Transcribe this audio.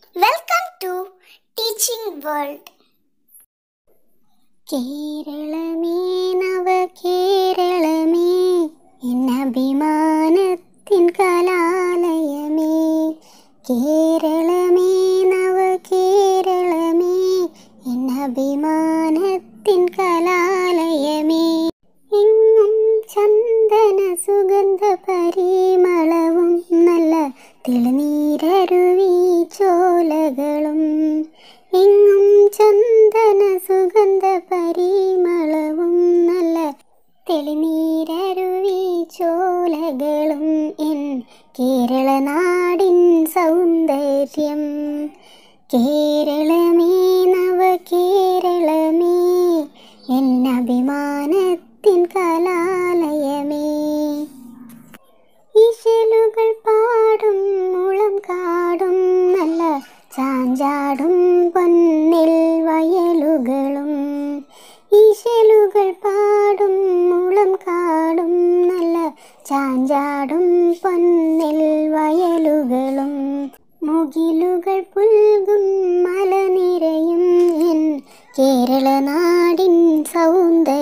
Welcome to Teaching World. കേരളമേ നവകേരളമേ എന്നഭിമാനത്തിൻ കലാലയമേ. കേരളമേ നവകേരളമേ എന്നഭിമാനത്തിൻ കലാലയമേ. എങ്ങും ചന്ദന സുഗന്ധ പരിമളവും നല്ല തെളിനീരരുവി ചോലകളും. എങ്ങും ചന്ദന സുഗന്ധ പരിമളവും നല്ല തെളിനീരരുവി ചോലകളും എൻ കേരള നാടിൻ സൗന്ദര്യം. കേരളമേ നവകേരളമേ എന്നഭിമാനത്തിൻ കലാലയമേ. ഇശലുകൾ പാടും മുളം കാടും നല്ല ചാഞ്ചാടും പൊന്നിൽ വയലുകളും. ഇശലുകൾ പാടും മുളം കാടും നല്ല ചാഞ്ചാടും പൊന്നിൽ വയലുകളും. മുകിലുകൾ പുൽകും മലനിരയും എൻ കേരള നാടിൻ സൗന്ദര്യം.